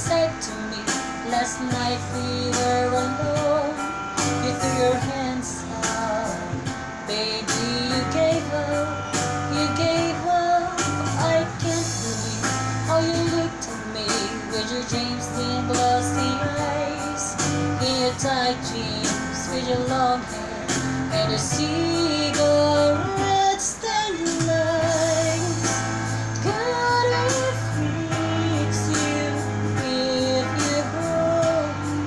said to me last night we were alone. You threw your hands up, baby, you gave up, you gave up. I can't believe how you looked at me with your James Dean glossy eyes, in your tight jeans with your long hair and your cigarette stained lights. God, it freaks you if you grow.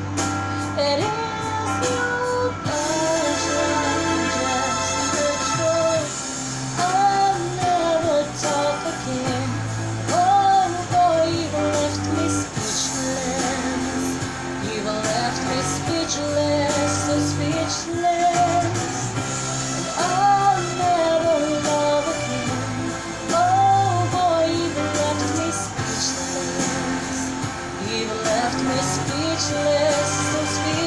It is your passion, just a joy. I'll never talk again. Oh boy, you've left me speechless. You've left me speechless, so speechless. I'll never love again. Oh boy, you've left me speechless. You've left me speechless, so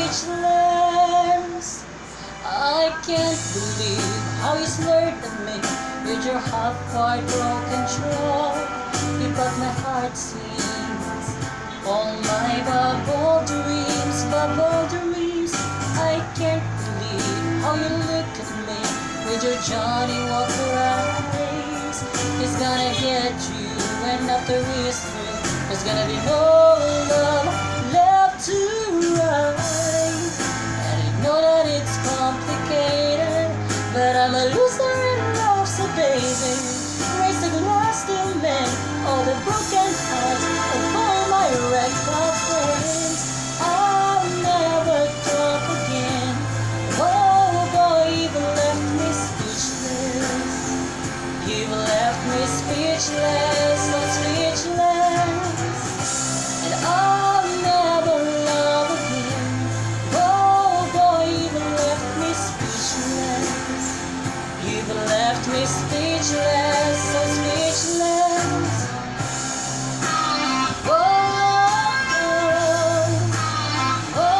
speechless. I can't believe how you slurred at me with your half-heart broken troll. You broke my heart scenes, all my bubble dreams, bubble dreams. I can't believe how you look at me with your Johnny Walker eyes. He's gonna get you, and after he's through, there's gonna be no love left to write. And I know that it's complicated, but I'm a loser in love, so baby, raise the glass to mend all the broken hearts of all my wrecked out friends. I'll never talk again. Oh boy, you've left me speechless. You've left me speechless, so speechless. And I'll never love again. Oh boy, you've left me speechless. You've left me speechless, so speechless. Oh, oh, oh.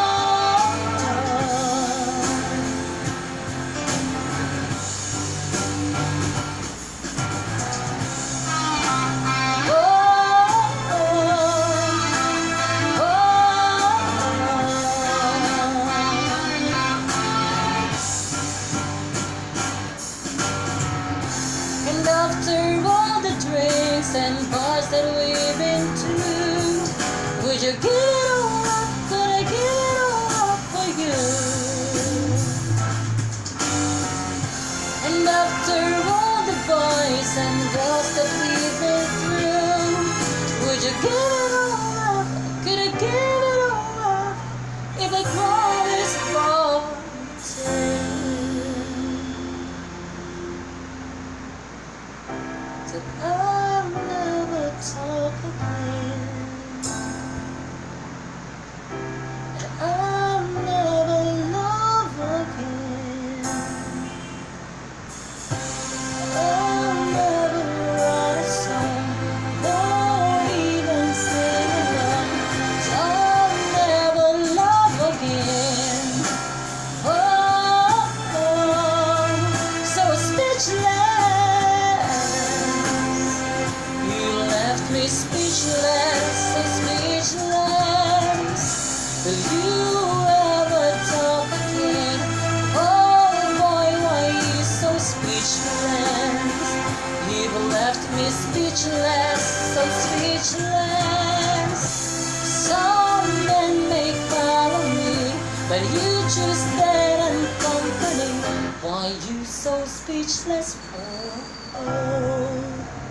And after all the drinks and bars that we've been to, would you give it all up? Could I give it all up for you? And after all the boys and girls that we've been through, would you give it all up? Could I give it all up if I promised more that I'll never talk again, and I'll never love again. I'll never write a song, not even sing along. I'll never love again. Oh, oh, so speechless. Me speechless, so speechless. Will you ever talk again? Oh boy, why you so speechless? You've left me speechless, so speechless. Some men may follow me, but you choose death and company. Why you so speechless? Oh, oh.